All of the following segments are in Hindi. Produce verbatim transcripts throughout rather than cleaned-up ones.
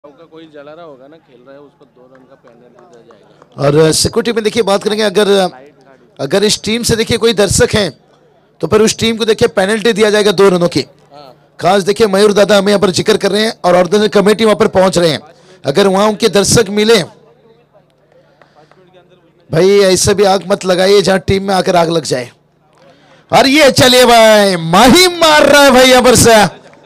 का कोई जला रहा होगा ना, खेल रहा है, उसको दो रन का पेनल्टी दिया जाएगा। और सिक्योरिटी में देखिए बात करेंगे, अगर अगर इस टीम से देखिए कोई दर्शक हैं तो फिर उस टीम को देखिए पेनल्टी दिया जाएगा दो रनों की। खास देखिए मयूर दादा हमें यहाँ पर जिक्र कर रहे हैं और ऑर्गेनाइजर कमेटी वहां पर पहुंच रहे हैं। अगर वहां उनके दर्शक मिले, भाई ऐसे भी आग मत लगाइए जहां टीम में आकर आग लग जाए। और ये चलिए भाई माही मार रहा है भाई यहाँ पर से।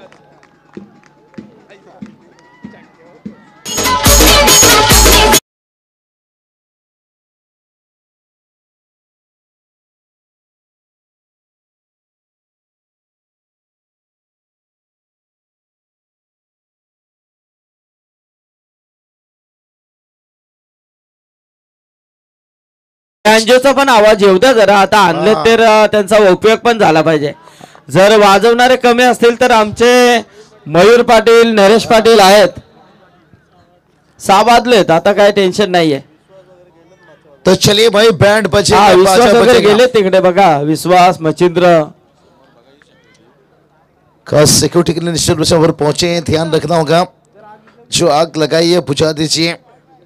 बँजोचा पण आवाज येऊ द्या जरा, आता आणले तर त्यांचा उपयोग पण झाला पाहिजे। जर वाजवणारे कमी असतील तर आमचे मयूर पाटील नरेश पाटील आहेत, सहा वाजलेत, आता काय टेन्शन नाहीये। तो चलिए भाई बैंड बजे, विश्वास वगैरे गेले तिकडे बघा, विश्वास मचिंद्र खास सिक्योरिटी के लिए निश्चित रूप से वहां पहुंचे हैं, ध्यान रखना होगा। जो आग लगाई है बुझा दीजिए।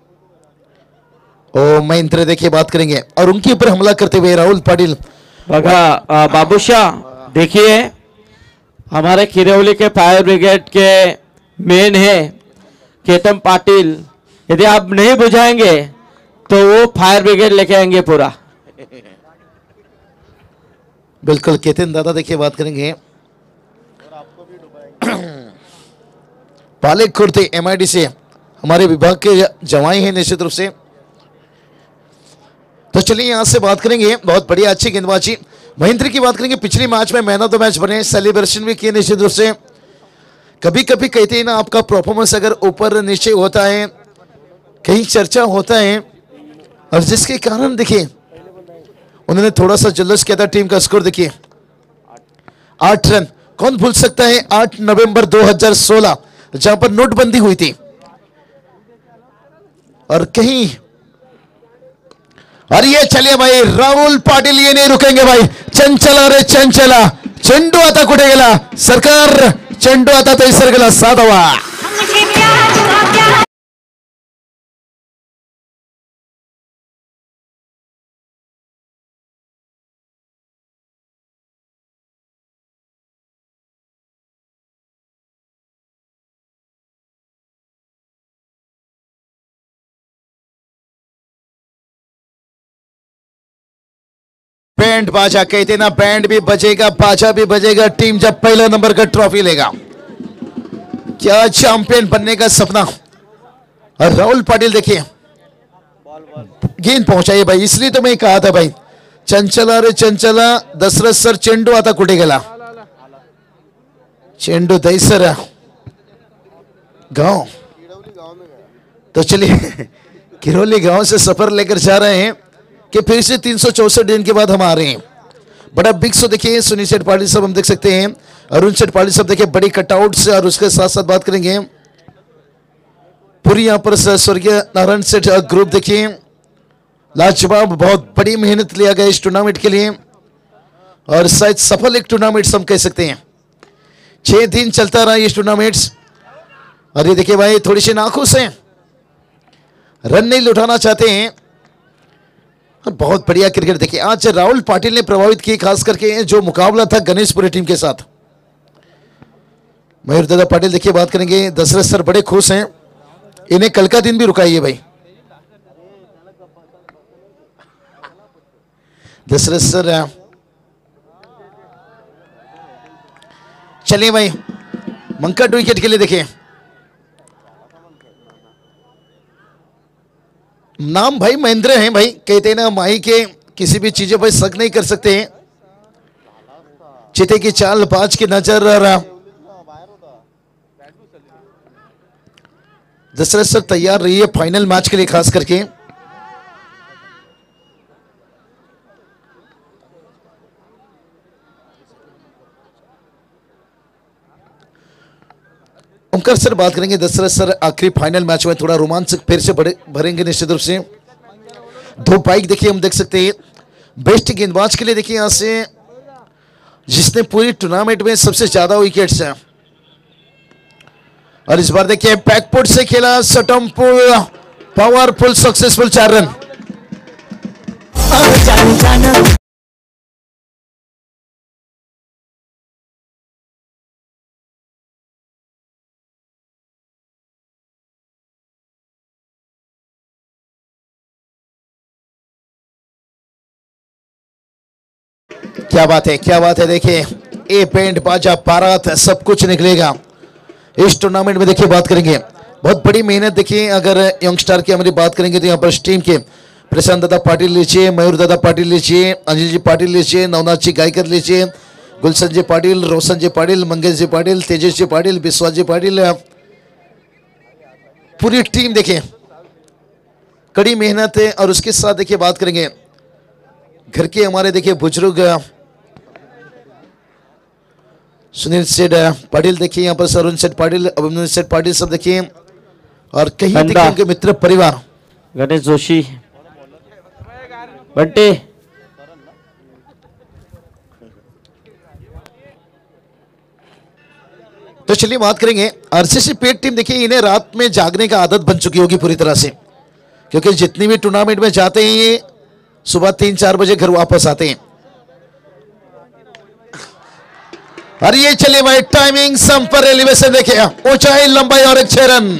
ओ महेंद्र देखिए बात करेंगे और उनके ऊपर हमला करते हुए राहुल पाटिल। बघा बाबूशाह, देखिए हमारे खिरौली के फायर ब्रिगेड के मेन है केतन पाटिल, यदि आप नहीं बुझाएंगे तो वो फायर ब्रिगेड लेके आएंगे पूरा। बिल्कुल केतन दादा देखिए बात करेंगे। पाले खुर्ते एमआईडी से हमारे विभाग के जवाई हैं निश्चित रूप से। तो चलिए यहां से बात करेंगे, बहुत बढ़िया अच्छी गेंदबाजी। महेंद्र की बात करेंगे, पिछले मैच में मैन ऑफ द मैच बने, सेलिब्रेशन भी किए निश्चित रूप से। कभी कभी कहते हैं ना, आपका परफॉर्मेंस अगर ऊपर नीचे होता है, कहीं चर्चा होता है, और जिसके कारण देखिए उन्होंने थोड़ा सा जल्लोस किया था। टीम का स्कोर देखिए आठ रन। कौन भूल सकता है आठ नवंबर दो हज़ार सोलह जहां पर नोटबंदी हुई थी, और कहीं और ये चलिए भाई राहुल पाटिल ये नहीं रुकेंगे भाई। चंचला रे चंचला, चेंडू आता कुठे गेला सरकार, चेंडू आता तैसर गेला साधावा। बैंड बाजा कहते ना, बैंड भी बजेगा बाजा भी बजेगा टीम जब पहला नंबर का ट्रॉफी लेगा। क्या चैंपियन बनने का सपना। और राहुल पाटिल देखिए गेंद पहुंचाइए भाई, इसलिए तो मैं कहा था भाई चंचला रे चंचला, दशरथ सर चेंडू आता कुठे गेला, चेंडू दैसर गांव। तो चलिए किरोली गांव से सफर लेकर जा रहे हैं कि फिर से तीन सौ चौसठ दिन के बाद हम आ रहे हैं। बड़ा बिग शो देखिए, सुनील सेठ पाटिल साहब हम देख सकते हैं, अरुण सेठ पाटिल साहब देखिए बड़ी कटआउट से, और उसके साथ साथ बात करेंगे पूरी यहाँ पर स्वर्गीय नारायण सेठ ग्रुप देखिए, लाजवाब बहुत बड़ी मेहनत लिया गया इस टूर्नामेंट के लिए, और शायद सफल एक टूर्नामेंट हम कह सकते हैं। छह दिन चलता रहा ये टूर्नामेंट, और ये देखिए भाई थोड़ी सी नाखुश हैं, रन नहीं लुटाना चाहते हैं। बहुत बढ़िया क्रिकेट देखिए आज राहुल पाटिल ने प्रभावित की, खास करके जो मुकाबला था गणेशपुरी टीम के साथ। मयूर दादा पाटिल देखिए बात करेंगे, दशरथ सर बड़े खुश हैं, इन्हें कल का दिन भी रुकाइए भाई। दशरथ सर चलिए भाई मंकट विकेट के लिए देखिए, नाम भाई महेंद्र हैं भाई, कहते हैं ना माही के किसी भी चीजों पर शक नहीं कर सकते हैं। चिते की चाल बाज की नजर रहा। दशरथ सर तैयार रही है फाइनल मैच के लिए, खास करके ओंकार सर बात करेंगे। दशरथ सर आखिरी फाइनल मैच में थोड़ा रोमांच फिर से भरेंगे निश्चित रूप से। दो बाइक देखिए हम देख सकते हैं, बेस्ट गेंदबाज के लिए देखिए यहां से जिसने पूरी टूर्नामेंट में सबसे ज्यादा विकेट्स हैं, और इस बार देखिए बैकपुट से खेला सटमपुल, पावरफुल सक्सेसफुल चार रन। क्या बात है, क्या बात है। देखिए ए पेंट बाजा बारात सब कुछ निकलेगा इस टूर्नामेंट में। देखिए बात करेंगे बहुत बड़ी मेहनत। देखिए अगर यंगस्टार की हमारी बात करेंगे तो यहाँ पर टीम के प्रशांत दादा पाटिल लीजिए, मयूर दादा पाटिल लीजिए, अनिल जी पाटिल लीजिए, नवनाथ जी गायकर लीजिए, गुलशन जी पाटिल, रोशन जी पाटिल, मंगेश जी पाटिल, तेजस जी पाटिल, विश्वास जी पाटिल, पूरी टीम देखिए कड़ी मेहनत है। और उसके साथ देखिए बात करेंगे घर के हमारे देखिए बुजुर्ग सुनील सेठ पाटिल, देखिए यहाँ पर सरुण सेठ पाटिल, अभिमन्यु सेठ पाटिल सब देखिए, और कहीं देखिए उनके मित्र परिवार गणेश जोशी, बंटी। तो चलिए बात करेंगे आरसीसी पेट टीम। देखिए इन्हें रात में जागने का आदत बन चुकी होगी पूरी तरह से, क्योंकि जितनी भी टूर्नामेंट में जाते हैं ये सुबह तीन चार बजे घर वापस आते हैं। और ये चलिए भाई टाइमिंग संपर एलिवेशन देखिए, ऊंचाई लंबाई और एक छह रन।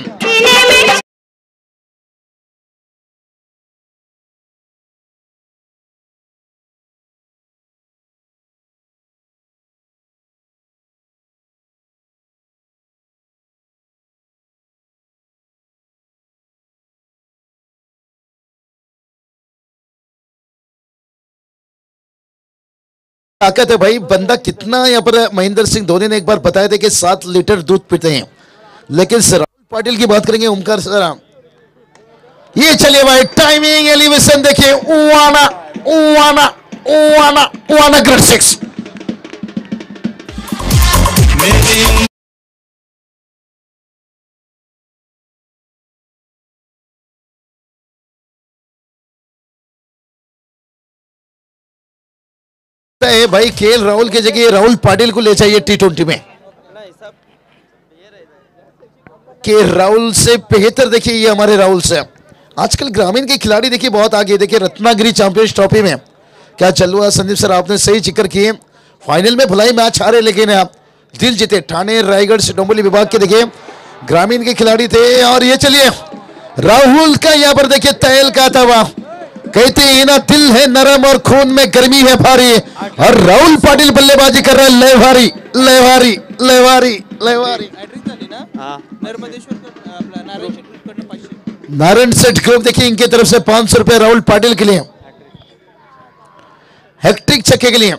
ताकत है भाई, बंदा कितना यहाँ पर महेंद्र सिंह धोनी ने एक बार बताया था कि सात लीटर दूध पीते हैं। लेकिन सर राहुल पाटिल की बात करेंगे, ओमकार सर, ये चलिए भाई टाइमिंग एलिवेशन देखिए, उवाना उवाना उवाना उवाना ग्रेड सिक्स। है भाई केएल राहुल की जगह राहुल पाटिल को ले जाइए टी ट्वेंटी में। के राहुल से बेहतर देखिए ये हमारे राहुल से। आजकल ग्रामीण के खिलाड़ी देखिए बहुत आगे। देखिए रत्नागिरी चैंपियंस ट्रॉफी में क्या चल हुआ संदीप सर, आपने सही जिक्र किए। फाइनल में भलाई मैच हारे लेकिन आप दिल जीते। ठाणे रायगढ़ से डोंबिवली विभाग के देखिए ग्रामीण के खिलाड़ी थे। और ये चलिए राहुल का यहाँ पर देखिए तैल का तवा, कहते हैं ना दिल है नरम और खून में गर्मी है भारी। और राहुल पाटिल बल्लेबाजी कर रहा है, ले भारी ले भारी ले भारी ले भारी। नारायण सेठ ग्रुप देखिए इनकी तरफ से पांच सौ रुपए राहुल पाटिल के लिए, हैट्रिक छक्के के लिए।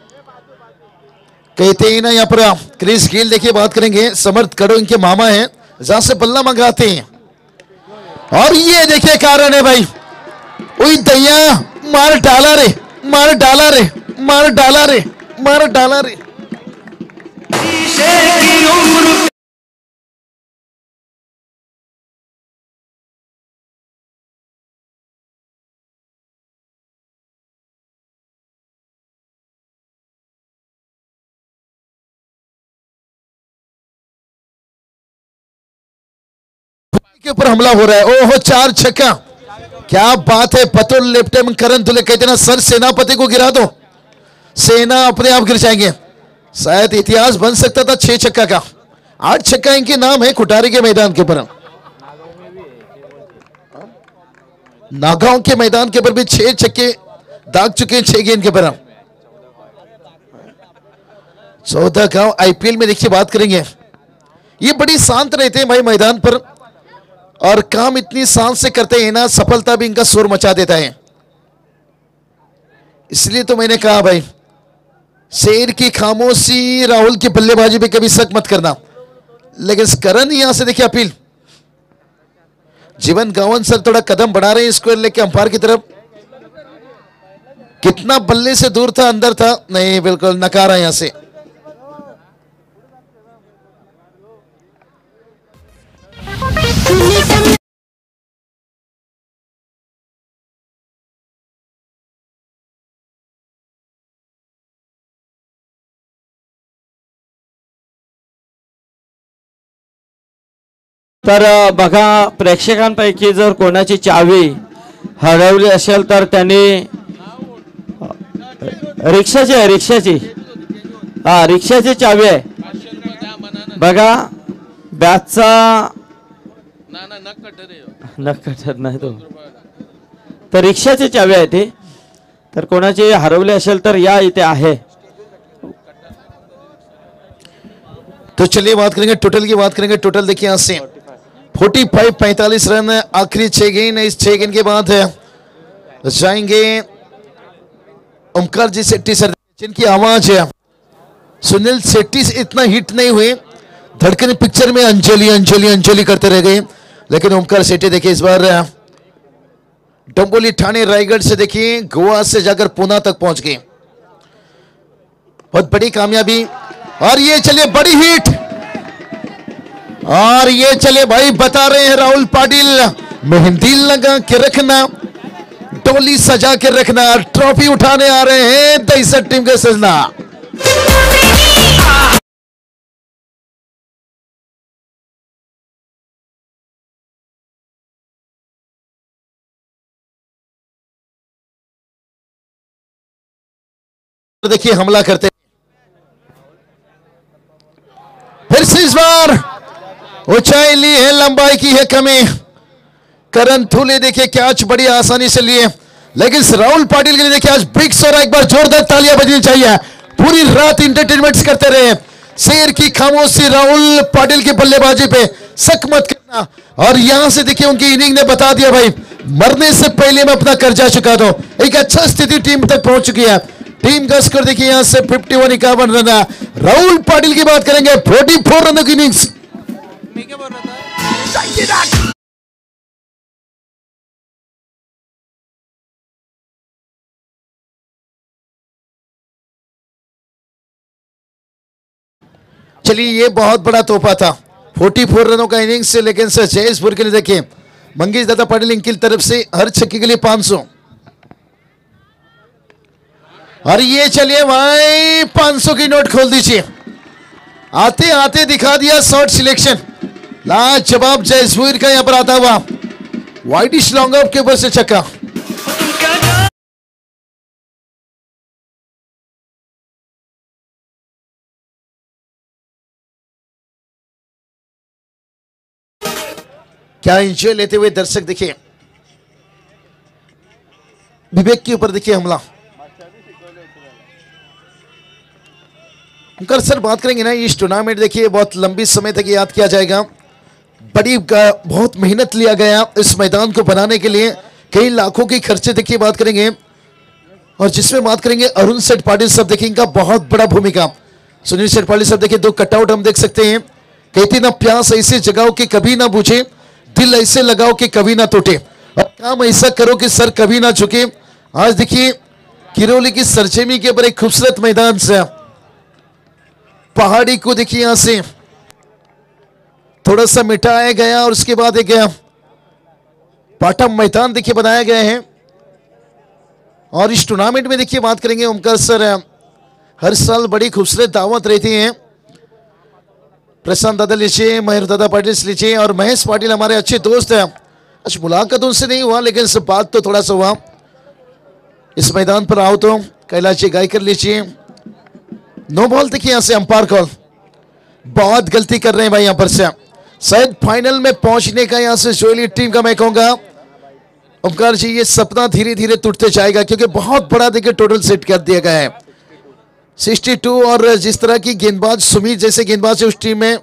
कहते हैं ना यहाँ पर क्रिस गेल देखिए बात करेंगे, समर्थ कड़ो इनके मामा हैं, जहां से बल्ला मंगाते हैं। और ये देखिए कारण है भाई, ओई दैया मार डाला रे मार डाला रे मार डाला रे मार डाला रे। के ऊपर हमला हो रहा है, ओहो चार छक्का, क्या बात है। पतुल लेफ्टिनेंट करण दुले कहते ना सर सेनापति को गिरा दो, सेना अपने आप गिर जाएंगे। शायद इतिहास बन सकता था छह छक्का का। आठ छक्का इनके नाम है कुटारी के मैदान के ऊपर, नागांव के मैदान के ऊपर भी छह छक्के दाग चुके हैं, छह गेंद के ऊपर। चौदह गांव आईपीएल में देखिए बात करेंगे, ये बड़ी शांत रहते हैं भाई मैदान पर, और काम इतनी शांत से करते हैं ना, सफलता भी इनका शोर मचा देता है। इसलिए तो मैंने कहा भाई शेर की खामोशी, राहुल की बल्लेबाजी पे कभी शक मत करना। लेकिन करण यहां से देखिए अपील, जीवन गावन सर थोड़ा कदम बढ़ा रहे हैं इसको लेके अंपायर की तरफ। कितना बल्ले से दूर था, अंदर था, नहीं बिल्कुल नकारा यहां से। तर अ, बघा प्रेक्षकांपैकी जर कोणाची चावी हरवली असेल तर त्यांनी अ, रिक्षाची आहे रिक्षाची हा रिक्षाची चावी आहे पाचशे रुपये द्या म्हणा ना. बघा बॅचचा ना ना नक्का ठरे नक्का नाही तो तर रिक्षाची चावी आहे ती तर कोणाची हरवली असेल तर या इथे आहे. तो चलिए बात करेंगे टोटल की बात करेंगे टोटल देखिए यहाँ से पैंतालीस पैंतालीस रन आखिरी छह गेंद इस छह गेंद के बाद जाएंगे ओमकार जी शेट्टी सर जिनकी आवाज है सुनील शेट्टी से इतना हिट नहीं हुए धड़कन पिक्चर में अंजलि अंजलि अंजलि करते रह गए लेकिन ओमकार शेट्टी देखिए इस बार डंबोली ठाणे रायगढ़ से देखिए गोवा से जाकर पुणे तक पहुंच गए बहुत बड़ी कामयाबी और ये चलिए बड़ी हिट और ये चलिए भाई बता रहे हैं राहुल पाटिल मेहंदी लगा के रखना डोली सजा के रखना ट्रॉफी उठाने आ रहे हैं दहीसर टीम के सजना देखिए हमला करते फिर से इस बार ऊंचाई ली है लंबाई की है कमी करण थूले देखिए कैच बड़ी आसानी से लिए लेकिन राहुल पाटिल के लिए देखिए आज बिग सोरा एक बार जोरदार तालियां बजनी चाहिए पूरी रात इंटरटेनमेंट्स करते रहे शेर की खामोशी राहुल पाटिल की बल्लेबाजी पे शक मत करना और यहां से देखिए उनकी इनिंग ने बता दिया भाई मरने से पहले मैं अपना कर्जा चुका दो एक अच्छा स्थिति टीम तक पहुंच चुकी है टीम का स्कोर देखिए यहां से इक्यावन इक्यावन रन राहुल पाटिल की बात करेंगे चौवालीस रनों की इनिंग्स मैं क्या बोल रहा था चलिए ये बहुत बड़ा तोहफा था चौवालीस रनों का इनिंग्स से लेकिन सर जयेशपुर के लिए देखिए मंगेश दादा पाटिल इनकी तरफ से हर छक्के के लिए पांच सौ और ये चलिए भाई पांच सौ की नोट खोल दीजिए आते आते दिखा दिया शॉर्ट सिलेक्शन लाजवाब जयेशपुर का यहां पर आता हुआ वाइडिश लॉन्ग ऑफ के ऊपर से छक्का क्या एंजॉय लेते हुए दर्शक देखिए विवेक के ऊपर देखिए हमला कर सर बात करेंगे ना इस टूर्नामेंट देखिए बहुत लंबी समय तक याद किया जाएगा बड़ी बहुत मेहनत लिया गया इस मैदान को बनाने के लिए कई लाखों के खर्चे देखिए बात करेंगे और जिसमें बात करेंगे अरुण सेठ पाटिल साहब देखिए इनका बहुत बड़ा भूमिका सुनील सेठ पाटिल साहब देखिए दो कटआउट हम देख सकते हैं कहते ना प्यास ऐसे जगाओ कि कभी ना बुझे दिल ऐसे लगाओ कि कभी ना टूटे और काम ऐसा करो कि सर कभी ना झुके आज देखिए किरोली की सरजमी के ऊपर एक खूबसूरत मैदान से पहाड़ी को देखिए यहां से थोड़ा सा मिटाया गया और उसके बाद एक पाटा मैदान देखिए बनाया गया है और इस टूर्नामेंट में देखिए बात करेंगे ओमकार सर हर साल बड़ी खूबसूरत दावत रहती है प्रशांत दादा लीजिए महेश दादा पाटिल से लीजिए और महेश पाटिल हमारे अच्छे दोस्त हैं अच्छा मुलाकात उनसे नहीं हुआ लेकिन सब बात तो थोड़ा सा हुआ इस मैदान पर आओ तो कैलाश जी गाय कर लीजिए नो बॉल देखिए यहां से अंपायर कॉल बहुत गलती कर रहे हैं भाई यहां पर से शायद फाइनल में पहुंचने का यहां से जोली टीम का मैं कहूंगा ओमकार जी ये सपना धीरे धीरे टूटते जाएगा क्योंकि बहुत बड़ा देखिए टोटल सेट कर दिया गया है बासठ और जिस तरह की गेंदबाज सुमित जैसे गेंदबाज है उस टीम में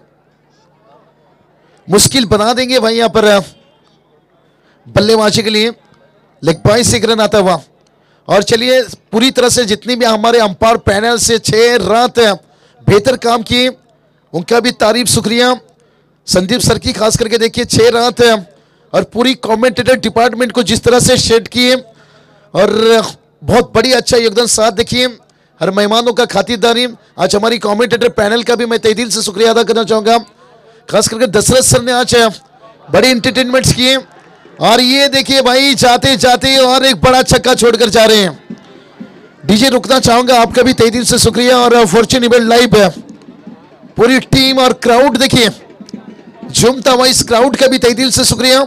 मुश्किल बना देंगे भाई यहां पर बल्लेबाजी के लिए लेग बाईस एक रन आता हुआ और चलिए पूरी तरह से जितनी भी हमारे अंपायर पैनल से छह रात बेहतर काम किए उनका भी तारीफ शुक्रिया संदीप सर की खास करके देखिए छह रात और पूरी कमेंटेटर डिपार्टमेंट को जिस तरह से शेड किए और बहुत बड़ी अच्छा योगदान साथ देखिए हर मेहमानों का खातिरदारी आज हमारी कमेंटेटर पैनल का भी मैं तहे दिल से शुक्रिया अदा करना चाहूंगा खास करके दशरथ सर ने आज बड़े एंटरटेनमेंट्स किए और ये देखिए भाई जाते जाते और एक बड़ा छक्का छोड़कर जा रहे हैं डीजे रुकना चाहूंगा आपका भी तहे दिल से शुक्रिया और फॉर्च्यून इवेंट लाइव पूरी टीम और क्राउड देखिए झूमता हुआ इस क्राउड का भी तहे दिल से शुक्रिया।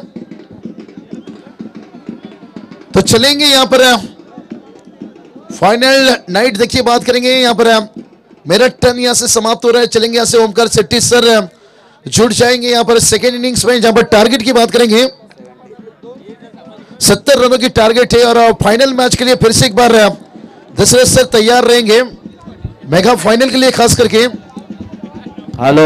तो चलेंगे यहां पर फाइनल नाइट, देखिए बात करेंगे यहां पर मेरठ टर्न यहां से समाप्त हो रहा है। चलेंगे यहां से ओमकार सेट्टी सर जुड़ जाएंगे यहां पर सेकेंड इनिंग्स में, जहां पर टारगेट की बात करेंगे सत्तर रनों की टारगेट है। और फाइनल मैच के लिए फिर से एक बार दशरथ सर तैयार रहेंगे मेगा फाइनल के लिए खास करके। हॅलो,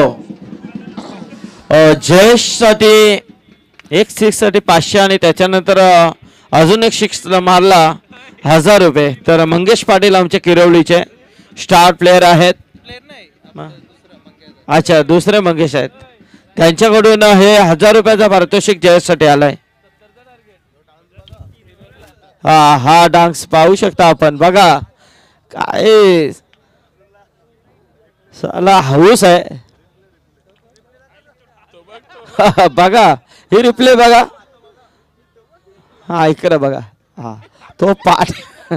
जयेश साठी एक सिक्स साठी पाचशे आणि त्याच्यानंतर अजून एक सिक्स मारला हजार रुपये। तर मंगेश पाटील आमचे किरवलीचे स्टार प्लेयर आहेत। अच्छा, दुसरे मंगेश आहेत, त्यांच्याकडून हे हजार रुपयाचा पारितोषिक जयेशसाठी आलाय। हा हा डान्स पाहू शकता आपण, बघा काय साला हौस आहे। बघा ही रिप्ले बघा, हा इकडे बघा, हा तो पाठ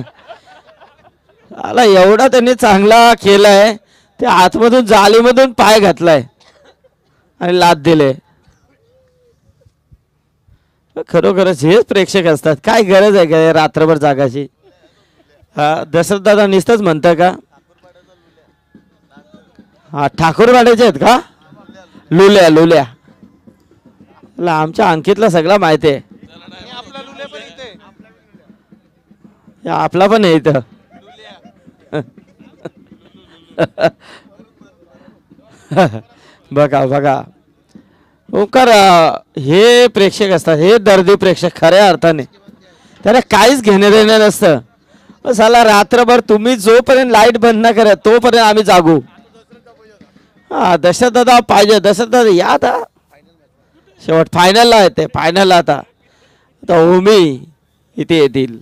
आला एवढा त्यांनी चांगला केलाय, ते आतमधून जालीमधून पाय घातलाय आणि लात दिले। खरोखरच हेच प्रेक्षक असतात, काय गरज आहे का रात्रभर जागाची। हा दशरथ दादा नुसतंच म्हणतं का, हा ठाकूरवाड्याचे आहेत का, लुल्या लुल्या आमच्या अंकितला सगळं माहिती आहे। आपला पण आहे इथं बघा बघा ओंकार, हे प्रेक्षक असतात, हे दर्दी प्रेक्षक खऱ्या अर्थाने, त्याला काहीच घेणे देणे नसतं। साला रात्रभर तुम्ही जोपर्यंत लाईट बंद न करा तोपर्यंत आम्ही जागू। हा दशरथ दादा पाहिजे, दशरथ दादा या आता शेवट फायनलला येते, फायनलला आता आता ओमी इथे येतील।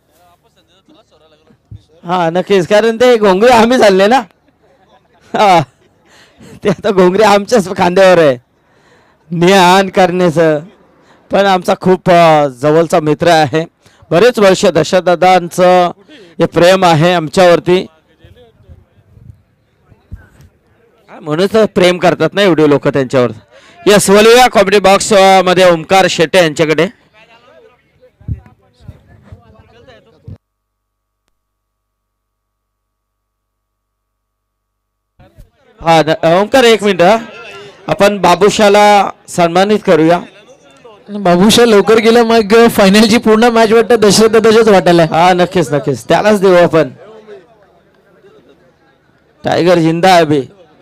हा नक्कीच, कारण ते घोंगरे आम्ही चालले ना, हा ते आता घोंगरे आमच्याच खांद्यावर आहे ज्ञान करण्याचं। पण आमचा खूप जवळचा मित्र आहे, बरेच वर्ष दशरथदादांचं हे प्रेम आहे आमच्यावरती, म्हणून तर प्रेम करतात ना एवढे लोक त्यांच्यावर। यस, वलूया कॉमेडी बॉक्स मध्ये ओमकार शेट्टे यांच्याकडे। हा ओमकार एक मिनिट, आपण बाबूशाला सन्मानित करूया। बाबूशा लवकर गेला, मग फायनलची पूर्ण मॅच वाटतं दशरथ दादाच्याच वाटायला। हा नक्कीच नक्कीच, त्यालाच देऊ आपण। टायगर जिंदा आहे बे।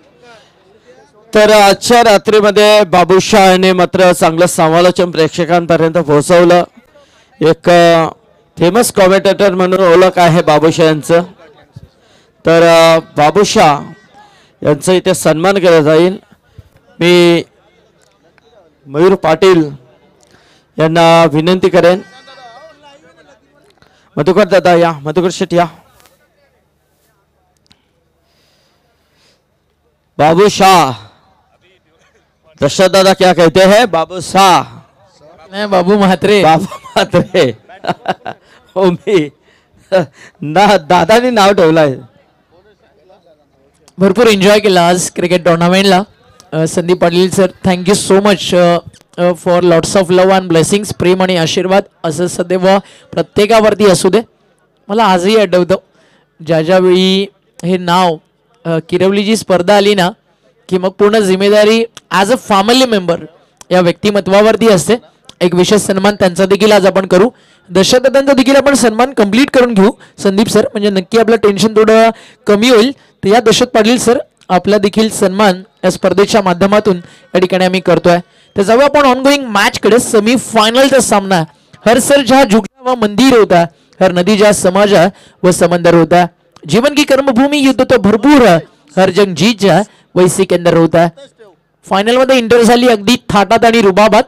तर आजच्या रात्रीमध्ये बाबूशाहने मात्र चांगलं समालोचन प्रेक्षकांपर्यंत पोहोचवलं। एक फेमस कॉमेंटेटर म्हणून ओळख आहे बाबूशाह यांचं। तर बाबूशाह यांचा इथे सन्मान केला जाईल। मी मयूर पाटील यांना विनंती करेन, मधुकर दादा या, मधुकर शेट या। बाबूशाह, दशरथ दादा क्या कहते हैं, बाबू शाह नाही बाबू म्हात्रे, बाबू म्हात्रे ओमी ना दादानी नाव ठेवलंय। भरपूर एन्जॉय केला आज क्रिकेट टुर्नामेंटला। Sandeep Patil sir, thank you so much for lots of love and blessings, प्रेम आणि आशीर्वाद असं सदैव प्रत्येकावरती असू दे। मला आजही आठवतं ज्या ज्यावेळी हे नाव किरवलीची स्पर्धा आली ना, की मग पूर्ण जिम्मेदारी ॲज अ फॅमिली मेंबर या व्यक्तिमत्वावरती असते। एक विशेष सन्मान त्यांचा देखील आज आपण करू, दशरथदादांचा देखील आपण सन्मान कंप्लीट करून घेऊ संदीप सर, म्हणजे नक्की आपलं टेन्शन थोडं कमी होईल। तर या दशरथ पाटील सर, आपला देखील सन्मान या स्पर्धेच्या माध्यमातून या ठिकाणी आम्ही करतोय। तर जाऊ आपण ऑनगोइंग मॅच कडे। सेमी फायनलचा सामना, हर सर जहाँ झुकता व मंदिर होता, हर नदी जहाँ समाजा व समंदर होता, जीवन की कर्मभूमी युद्ध तो भरपूर, हर जंग जीत जा वैसी के अंदर होता। फायनल मध्ये इंटर झाली अगदी थाटात आणि रुबाबात।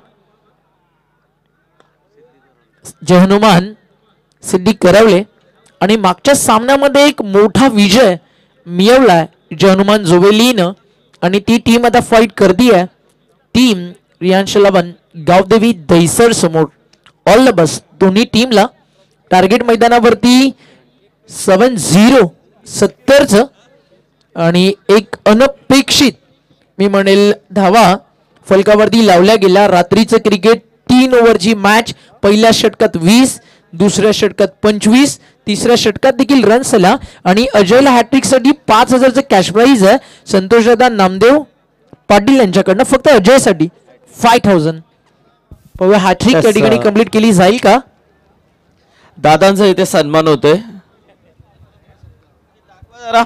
जय हनुमान सिद्धी करवले आणि मागच्या सामन्यामध्ये एक मोठा विजय मिळवलाय जय हनुमान जोवेलीनं, आणि ती टीम आता फाईट करती आहे, टीम रियांश लवन गावदेवी दहिसर समोर। ऑल द बेस्ट दोन्ही टीमला। टार्गेट मैदानावरती सेवन झिरो सत्तरचं आणि एक अनपेक्षित मी म्हणेल धावा फलकावरती लावल्या गेल्या. रात्रीचं क्रिकेट तीन ओव्हरची मॅच. पहिल्या षटकात वीस, दुसऱ्या षटकात पंचवीस, तिसऱ्या षटकात देखील रन्स आला आणि अजयला हॅट्रिक साठी पाच हजारचं कॅश प्राईज आहे संतोषदादा नामदेव पाटील यांच्याकडनं फक्त अजयसाठी फाय थाउजंड. पाहूया हॅट्रिक Yes, त्या ठिकाणी sir. कंप्लीट केली जाईल का. दादांचा इथे सन्मान होतोय. जरा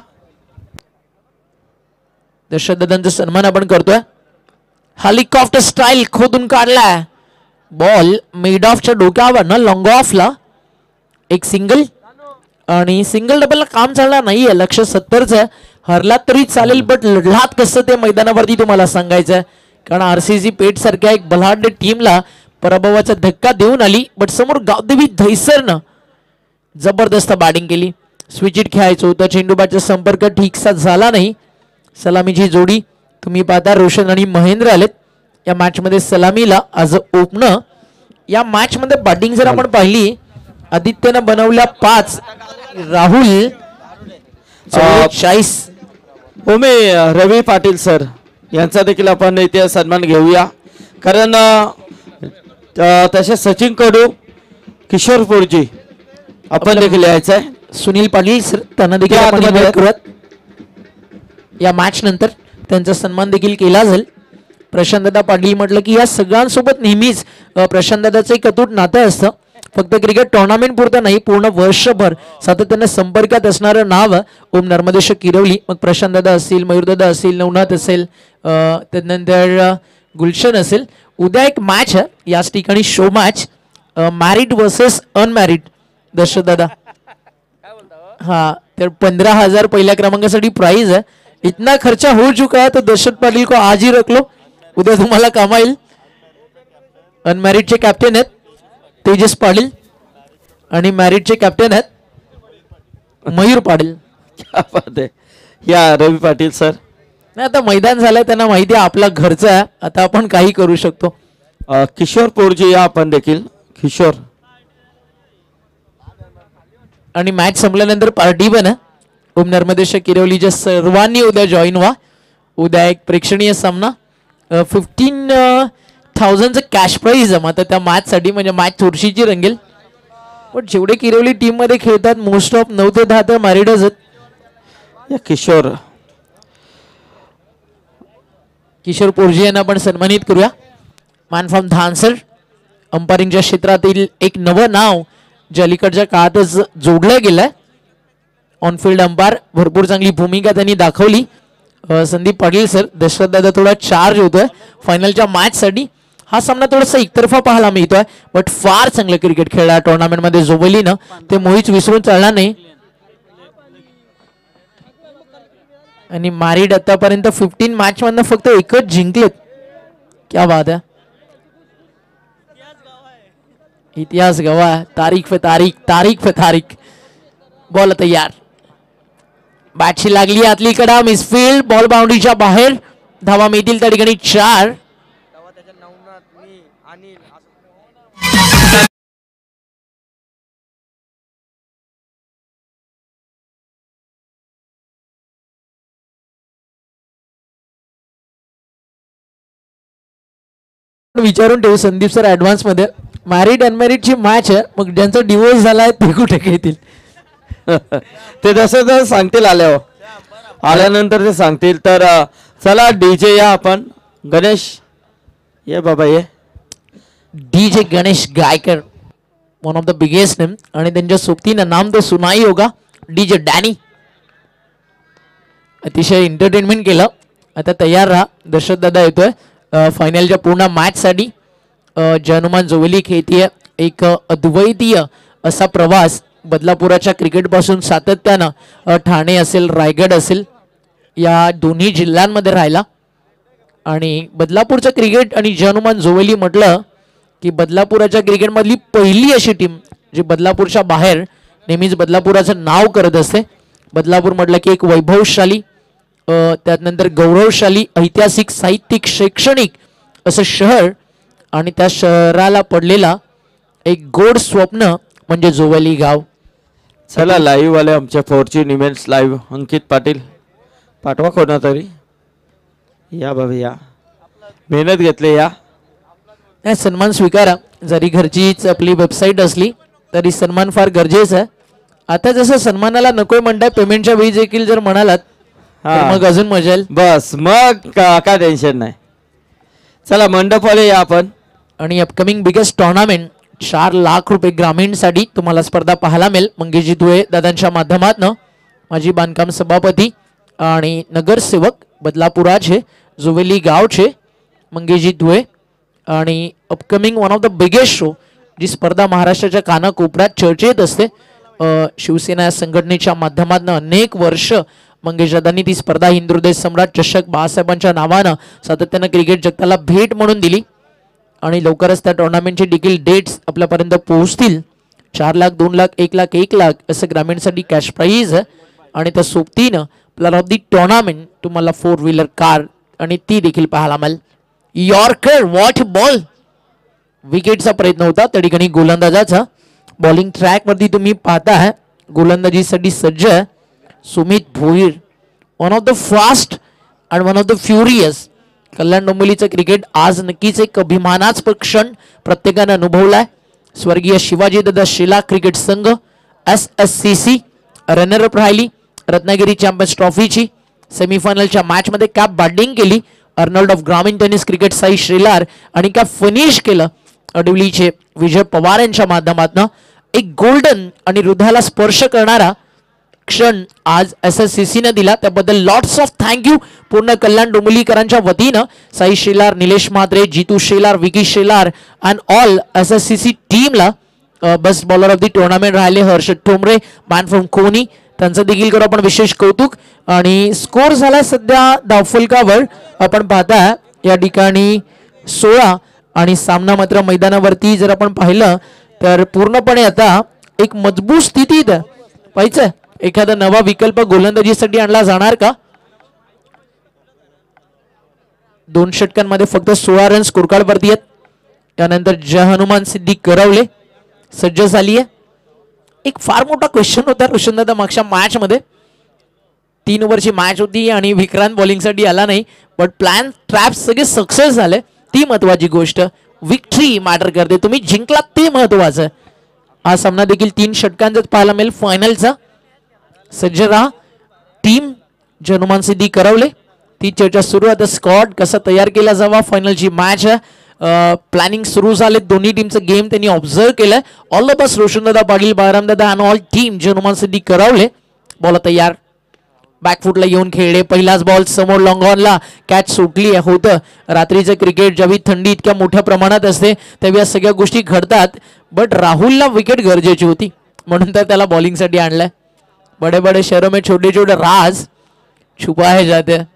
दर्शकदादांचा सन्मान आपण करतोय. हेलिकॉप्टर स्टाईल खोदून काढलाय. बॉल मिड ऑफच्या डोक्यावर ना लॉंग ऑफला एक सिंगल आणि सिंगल डबलला काम चालणार नाहीये. लक्ष सत्तरच आहे. हरलात तरी चालेल बट लढलात कसं ते मैदानावरती तुम्हाला सांगायचं आहे. कारण आरसीसी पेठ सारख्या एक बलाढ्य टीमला पराभवाचा धक्का देऊन आली बट समोर गावदेवी धैसरनं जबरदस्त बॅटिंग केली. स्विच इट खेळायचं होतं. चेंडूबाचा संपर्क ठीकसा झाला नाही. सलामीची जोडी तुम्ही पाहता रोशन आणि महेंद्र आलेत या मॅच मध्ये. सलामीला आज ओपनर. या मॅच मध्ये बॅटिंग जर आपण पाहिली आदित्यनं बनवल्या पाच, राहुल चाळीस. हो मी रवी पाटील सर यांचा देखील आपण इथे सन्मान घेऊया. कारण अ, तसे सचिन कडू, किशोर पोरजी आपण देखील यायचं आहे. सुनील पाटील सर त्यांना देखील त्या आपण आतमध्ये invite करूयात. या मॅच नंतर त्यांचा सन्मान देखील केला जाईल. प्रशांतदादा पाटील म्हटलं की या सगळ्यांसोबत नेहमीच अ, प्रशांतदादाचं एक अतूट नातं असतं. फक्त क्रिकेट टुर्नामेंट पुरतं नाही पूर्ण वर्षभर सातत्यानं संपर्कात असणारं नाव ओम नर्मदेश किरवली. मग प्रशांतदादा असतील, मयूरदादा असतील, नवनाथ असेल, अ, त्यानंतर अ, गुलशन असेल. उद्या एक मॅच आहे याच ठिकाणी show match married versus unmarried. दर्शक दादा हा तर पंद्रह हजार पहिल्या क्रमांकासाठी प्राइज है. इतना खर्चा हो चुका है तो दर्शक पाटील को आज ही रख लो. उद्या तुम्हाला कामा येईल. अनमॅरिडचे कॅप्टन आहेत तेजस पाटील आणि मॅरिडचे कॅप्टन आहेत मयूर पाटील. क्या बात आहे. या रवी पाटील सर. नाही आता मैदान झालंय त्यांना माहिती आहे आपला घरचा आहे. आता आपण काही करू शकतो. अ, किशोर पोरजी या आपण देखील. किशोर आणि मॅच संपल्यानंतर पार्टी पण आहे. ओम नर्मदेश किरवलीच्या सर्वांनी उद्या जॉईन व्हा. उद्या एक प्रेक्षणीय सामना. फिफ्टीन थाउजंडचं कॅश प्राईज आहे मात्र त्या मॅचसाठी म्हणजे मॅच चुरशीची रंगेल. पण जेवढे किरवली टीम मध्ये खेळतात मोस्ट ऑफ नऊ ते दहा तर मॅरिडच आहेत. या किशोर किशोर पोरजी यांना आपण सन्मानित करूया. Man from धानसर. अंपायरिंगच्या क्षेत्रातील एक नवं नाव जे अलीकडच्या काळातच जोडलं गेलंय. ऑनफिल्ड अंपायर भरपूर चांगली भूमिका त्यांनी दाखवली. अ, संदीप पाटील सर. दशरथ दादा थोडा चार्ज होतोय फायनलच्या मॅच साठी. हा सामना थोडासा एकतर्फा पाहायला मिळतोय बट फार चांगलं क्रिकेट खेळला टुर्नामेंट मध्ये जोबलीनं. ते मोहित विसरून चालणार नाही. आणि मॅरिड आतापर्यंत फिफ्टीन मॅच मधनं फक्त एकच जिंकलेत. क्या बात आहे. इतिहास गवाह. तारीख पे तारीख, तारीख पे तारीख. बॉल तयार. बॅटशी लागली आतली कडा. मिसफिल्ड. बॉल बाउंड्रीच्या बाहेर. धावा मिळतील त्या ठिकाणी चार. विचारून ठेवू संदीप सर ऍडव्हान्स मध्ये. मॅरिड अनमॅरिडची मॅच आहे मग ज्यांचा डिवोर्स झालाय ते कुठे खेळतील. ते तसं तर सांगतील आल्यावर. आल्यानंतर ते सांगतील. तर अ, चला डीजे या आपण. गणेश ये बाबा ये. DJ Ganesh Gaikar one of the biggest name आणि त्यांच्या सोबतीनं नाम तो सुनाई होगा. DJ Danny. अतिशय एंटरटेनमेंट केलं. आता तयार राहा. दर्शक दादा येतोय फायनलच्या पूर्ण मॅच साठी. हनुमान जोवली खेळतीये एक अद्वितीय असा प्रवास बदलापुराच्या क्रिकेट पासून सातत्यानं अ, ठाणे असेल, रायगड असेल या दोन्ही जिल्ह्यांमध्ये राहिला. आणि बदलापूरचं क्रिकेट आणि हनुमान जोवली म्हटलं की बदलापुराच्या क्रिकेटमधली पहिली अशी टीम जी बदलापूरच्या बाहेर नेहमीच बदलापुराचं नाव करत असते. बदलापूर म्हटलं की एक वैभवशाली, अ, त्यानंतर गौरवशाली, ऐतिहासिक, साहित्यिक, शैक्षणिक असं शहर आणि त्या शहराला पडलेला एक गोड स्वप्न म्हणजे जोवली गाव. चला लाईव्ह वाले आमच्या fortune events live. Ankit Patil पाठवा कोणा तरी. या बाबा या. मेहनत घेतली या. नाही, सन्मान स्वीकारा. जरी घरचीच आपली वेबसाईट असली तरी सन्मान फार गरजेचा आहे. आता जसं सन्मानाला नकोय म्हणताय, पेमेंटच्या वेळी देखील जर म्हणालात तर हा. मग अजून मजा येईल. बस मग का काय टेन्शन नाही. चला मंडपवाले या आपण. आणि अपकमिंग बिगेस्ट टुर्नामेंट चार लाख रुपये ग्रामीणसाठी तुम्हाला स्पर्धा पाहायला मिळेल. मंगेशजी धुळे दादांच्या माध्यमातून माजी बांधकाम सभापती आणि नगरसेवक बदलापुराचे जुवेली गावचे मंगेशजी धुळे. आणि upcoming one of the biggest show, जी स्पर्धा महाराष्ट्राच्या कानाकोपऱ्यात चर्चेत असते. अ, शिवसेना या संघटनेच्या माध्यमातून अनेक वर्ष मंगेश दादांनी ती स्पर्धा हिंदुहृदय सम्राट चषक बाळासाहेबांच्या नावानं सातत्यानं क्रिकेट जगताला भेट म्हणून दिली. आणि लवकरच त्या टुर्नामेंटचे देखील डेट्स आपल्यापर्यंत पोहोचतील. चार लाख दोन लाख एक लाख एक लाख असं ग्रामीणसाठी कॅश प्राईज आहे. आणि त्या सोबतीनं प्लेअर ऑफ दी टुर्नामेंट तुम्हाला फोर व्हीलर कार आणि ती देखील पाहायला मिळेल. यॉर्कर वॉट बॉल, विकेटचा प्रयत्न होता त्या ठिकाणी गोलंदाजाचा. बॉलिंग ट्रॅकवरती तुम्ही पाहताय गोलंदाजीसाठी सज्ज आहे Sumit Bhoir. One of the fast and one of the furious. Kalyan डोंबिवलीचं क्रिकेट आज नक्कीच एक अभिमानास्पद क्षण प्रत्येकानं अनुभवलाय. स्वर्गीय शिवाजीदादा शिला क्रिकेट संघ S S C C runner up राहिली. रत्नागिरी चॅम्पियन्स ट्रॉफीची सेमीफायनलच्या मॅचमध्ये कॅप बॅटिंग केली अर्नोल्ड ऑफ ग्रामीण टेनिस क्रिकेट साई श्रीलार. आणि कॅप फिनिश केलं अडवलीचे विजय पवार यांच्या माध्यमातून. एक गोल्डन आणि हृदयाला स्पर्श करणारा क्षण आज एस एस सी सी ने दिला. त्याबद्दल लॉट्स ऑफ थँक्यू पूर्ण कल्याण डोंबिवलीकरांच्या वतीनं. Sai Shelar, Nilesh Mhatre, Jitu Shelar, Vicky Shelar and all S S C C टीमला. Best bowler of the tournament राहिले हर्षद ठोंबरे, मॅन फ्रॉम कोनी, त्यांचं देखील करू आपण विशेष कौतुक. आणि स्कोर झाला सध्या धावफलकावर आपण पाहता या ठिकाणी सोळा. आणि सामना मात्र मैदानावरती जर आपण पाहिलं तर पूर्णपणे आता एक मजबूत स्थितीत पाहिजे. एखादा नवा विकल्प गोलंदाजीसाठी आणला जाणार का? दोन षटकांमध्ये फक्त सोळा रन स्कोर कार्ड वरती आहेत. त्यानंतर जय हनुमान सिद्धी करवले सज्ज झाली आहे. एक फार मोठा क्वेश्चन होता रोशनदादा मागच्या मॅच मध्ये. तीन ओव्हरची मॅच होती आणि विक्रांत बॉलिंगसाठी आला नाही, बट प्लॅन ट्रॅप सगळे सक्सेस झाले. ती महत्वाची गोष्ट. विक्ट्री मॅटर करते, तुम्ही जिंकलात ते महत्वाचं आहे. हा सामना देखील तीन षटकांचाच पाहायला मिळेल फायनलचा. सज्ज रहा टीम. हनुमान सिद्धी करवले ती चर्चा सुरू आहे. स्क्वॉड कसा तयार केला जावा, फायनलची मॅच आहे. प्लॅनिंग सुरू झाले. दोन्ही टीमचं गेम त्यांनी ऑब्झर्व केलंय. ऑल द बेस्ट रोशनदादा पाटील, बाळरामदादा and all team. Hanuman Siddhi Karavale ball तयार. बॅकफुटला येऊन खेळले. पहिलाच बॉल समोर लॉंग ऑनला कॅच सुटली होतं. रात्रीचं क्रिकेट ज्यावेळी थंडी इतक्या मोठ्या प्रमाणात असते त्यावेळी या सगळ्या गोष्टी घडतात. बट राहुलला विकेट गरजेची होती म्हणून तर त्याला बॉलिंगसाठी आणलंय. बड़े बड़े शहरों में छोटे छोटे राज छुपाए जाते हैं.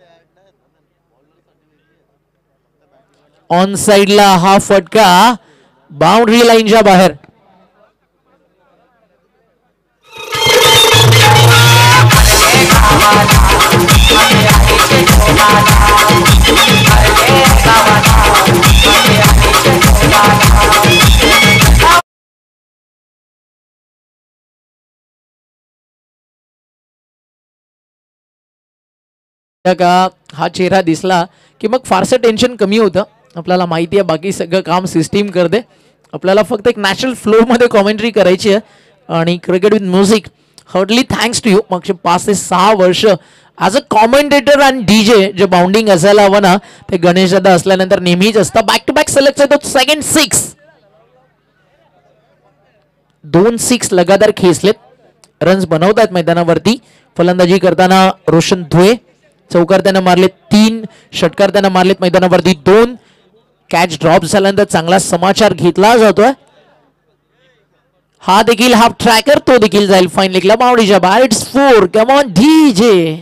ऑन साइडला हा फटका बाउंड्री लाईनच्या बाहेर. का हा चेहरा दिसला की मग फारसं टेन्शन कमी होतं. आपल्याला माहिती आहे बाकी सगळं काम सिस्टीम करते. आपल्याला फक्त एक नॅचरल फ्लो मध्ये कॉमेंट्री करायची आहे. आणि cricket with music hardly thanks to you. मागचे पाच ते सहा वर्ष ॲज अ कॉमेंटेटर आणि डीजे जे बाउंडिंग असायला हवं ना ते गणेश दादा असल्यानंतर नेहमीच असतं. बॅक टू बॅक सिलेक्ट होतो. सेकंड सिक्स, दोन सिक्स लगातार खेचलेत. रन्स बनवतात मैदानावरती. फलंदाजी करताना रोशन धुळे. चौकार त्यानं मारले तीन, षटकार त्यानं मारलेत मैदानावरती दोन. कॅच ड्रॉप झाल्यानंतर चांगला समाचार घेतला जातोय. हा देखील हाफ ट्रॅकर, तो देखील जाईल फाईन लेगला बाउंड्रीच्या बाहेर. It's four. Come on DJ.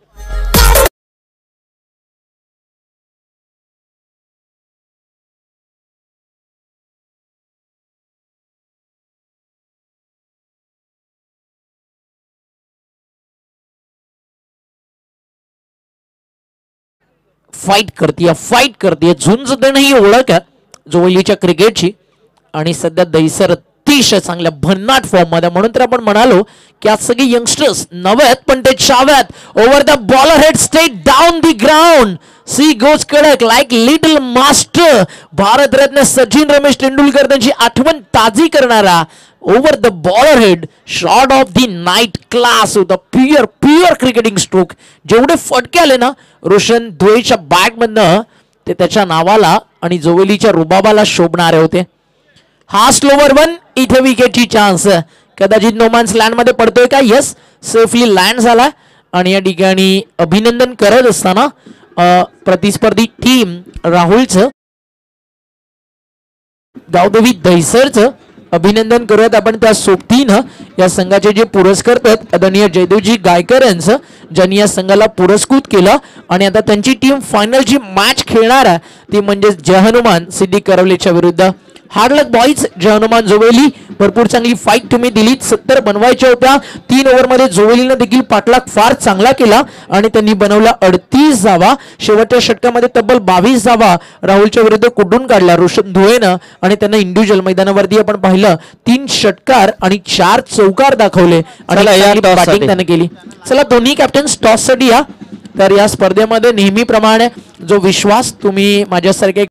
Fight करते फाईट करते झुंज देणं ही ओळख आहे जोवलीच्या क्रिकेटची. आणि सध्या दहिसर अतिशय चांगल्या भन्नाट फॉर्म मध्ये. म्हणून तर आपण म्हणालो की आज सगळे यंगस्टर्स नव्यात पण ते चाव्यात. Over the bowler head straight down the ground. See goes कडक like little master. Bharat Ratna Sachin Ramesh Tendulkar त्यांची आठवण ताजी करणारा over the bowler head shot of the night class with a pure pure cricketing stroke. जेवढे फटके आले ना रोशन धुळेच्या बॅट मधनं ते त्याच्या नावाला आणि जोवेलीच्या रुबाबाला शोभणारे होते. हा स्लोवर वन इथे विकेटची चान्स. कदाचित नोमान्स लँड मध्ये पडतोय का? यस, सेफली लँड झाला. आणि या ठिकाणी अभिनंदन करत असताना प्रतिस्पर्धी टीम राहुलचं गावदेवी दहिसरचं अभिनंदन करूयात आपण त्या सोबतीनं. या संघाचे जे पुरस्कार आहेत आदरणीय जयदेवजी गायकर यांचं, ज्यांनी या संघाला पुरस्कृत केलं. आणि आता त्यांची टीम फायनलची मॅच खेळणार आहे ती म्हणजे जय हनुमान सिद्धी करवलेच्या विरुद्ध. Hard luck boys. जय हनुमान जोवेली भरपूर चांगली फाईट तुम्ही दिलीत. सत्तर बनवायच्या होत्या. तीन ओव्हरमध्ये जोवेलीनं देखील पाठलाग फार चांगला केला आणि त्यांनी बनवला अडतीस धावा. शेवटच्या षटकामध्ये तब्बल बावीस धावा राहुलच्या विरुद्ध कुठून काढल्या रोशन धुळेनं. आणि त्यांना इंडिव्हिज्युअल मैदानावरती आपण पाहिलं तीन षटकार आणि चार चौकार दाखवले आणि बॅटिंग त्याने केली. चला दोन्ही कॅप्टन्स टॉस साठी या. तर या स्पर्धेमध्ये नेहमीप्रमाणे जो विश्वास तुम्ही माझ्यासारखे